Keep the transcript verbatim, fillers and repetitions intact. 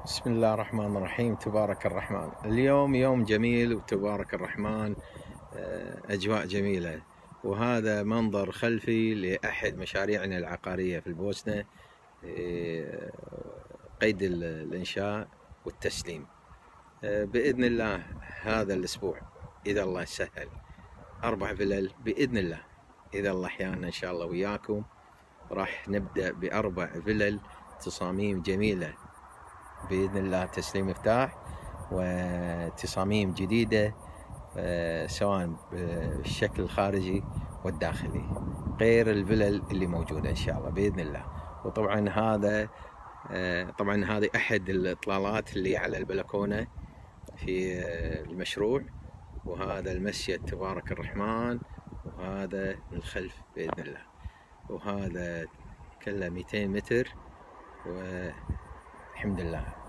بسم الله الرحمن الرحيم. تبارك الرحمن. اليوم يوم جميل وتبارك الرحمن، أجواء جميلة. وهذا منظر خلفي لأحد مشاريعنا العقارية في البوسنة، قيد الإنشاء والتسليم بإذن الله. هذا الأسبوع إذا الله سهل أربع فلل بإذن الله، إذا الله أحيانا إن شاء الله وياكم راح نبدأ بأربع فلل تصاميم جميلة بإذن الله، تسليم مفتاح وتصاميم جديدة سواء بالشكل الخارجي والداخلي غير الفلل اللي موجودة إن شاء الله بإذن الله. وطبعا هذا طبعا هذه أحد الإطلالات اللي على البلكونة في المشروع، وهذا المسجد تبارك الرحمن، وهذا الخلف بإذن الله، وهذا كله مئتين متر والحمد لله.